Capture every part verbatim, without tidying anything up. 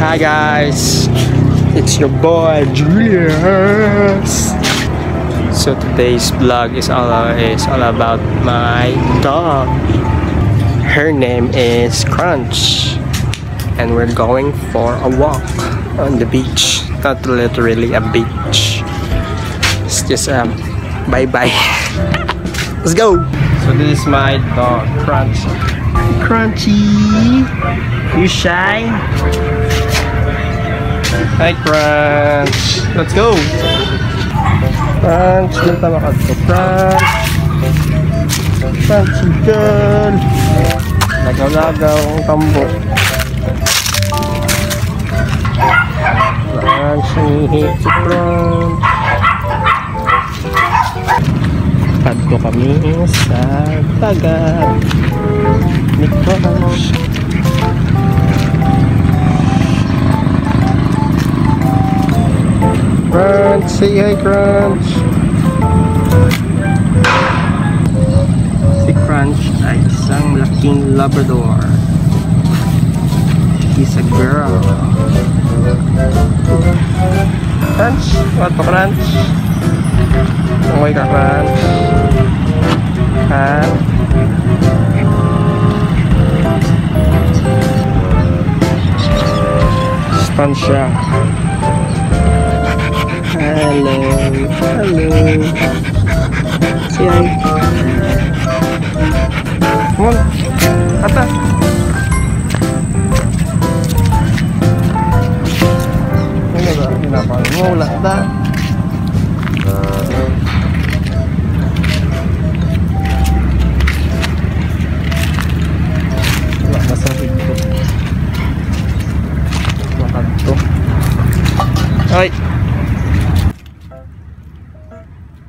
Hi guys, it's your boy Julius. So today's vlog is all is all about my dog. Her name is Krunch, and we're going for a walk on the beach. Not literally a beach. It's just um bye bye. Let's go. So this is my dog Krunch. Crunchy, you shy? Hi Krunch. Let's go. Krunch, dito tayo makadto. Krunch. Crunchy girl. Lagaw-lagaw ang tambo. Krunch, hihit si Krunch. Kadto kami sa dagat ni Krunch. Krunch, say hi Krunch. Si Krunch ay isang laking Labrador. She's a girl. Krunch, what pa Krunch? Okay ka Krunch? Ha? Stun siya. Hello, hello. Say hi. Come on, ata. Ano ba? Hinapang mo, wala ata. Wala na sa higto. Makadto. Ay!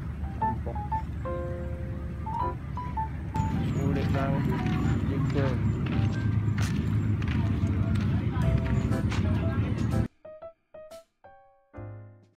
Ulit lang. Big girl.